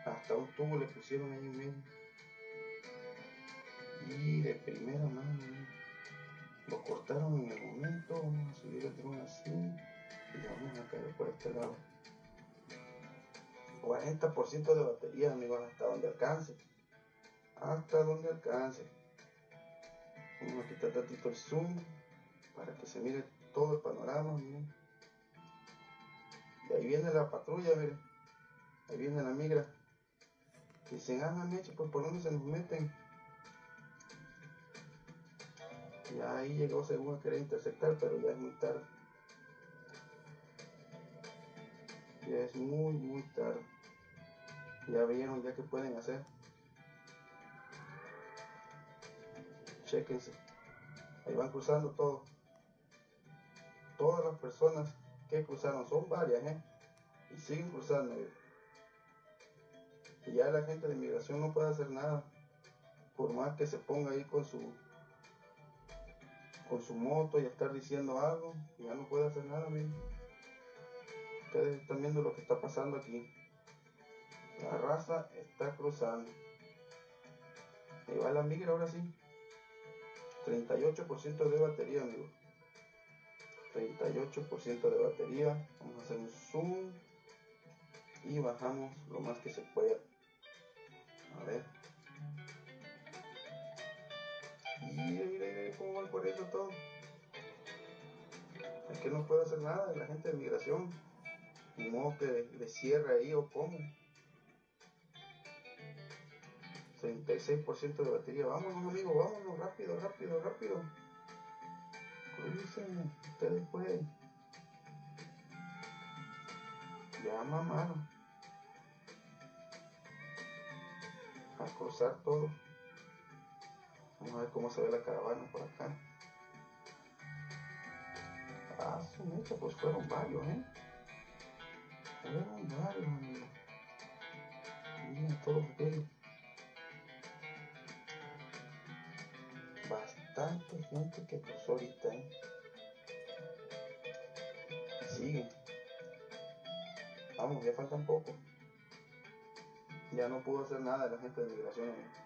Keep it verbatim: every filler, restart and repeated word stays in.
Hasta un tubo le pusieron ahí en medio. Y de primera mano, ¿eh? Lo cortaron en el momento. Vamos a subir el dron así y vamos a caer por este lado. cuarenta por ciento de batería, amigos, hasta donde alcance. Hasta donde alcance. Vamos a quitar tantito el zoom para que se mire todo el panorama. Miren. Y ahí viene la patrulla, miren. Ahí viene la migra. Dicen, ah, Meche, pues por dónde se nos meten. Ya ahí llegó según a querer interceptar, pero ya es muy tarde. Ya es muy, muy tarde. Ya vieron ya que pueden hacer. Chéquense. Ahí van cruzando todo. Todas las personas que cruzaron, son varias, ¿eh? Y siguen cruzando. Y ya la gente de inmigración no puede hacer nada. Por más que se ponga ahí con su con su moto y estar diciendo algo, ya no puede hacer nada, miren. Ustedes están viendo lo que está pasando aquí. La raza está cruzando. Ahí va la migra ahora sí. treinta y ocho por ciento de batería, amigos. treinta y ocho por ciento de batería. Vamos a hacer un zoom y bajamos lo más que se pueda. A ver. Y mire, mire cómo van corriendo todo. Es que no puede hacer nada de la gente de migración. Ni modo que le cierre ahí o cómo. treinta y seis por ciento de batería. Vámonos, amigos, vámonos, rápido, rápido, rápido. Crucen, ustedes pueden. Ya mamaron. A cruzar todo. Vamos a ver cómo se ve la caravana por acá. Ah, su mecha, pues fueron varios, ¿eh? Fueron varios, amigos. Miren todos aquellos. Bastante gente que cruzó ahorita, ¿eh? Siguen. Vamos, ya faltan poco. Ya no pudo hacer nada de la gente de migración, amigos.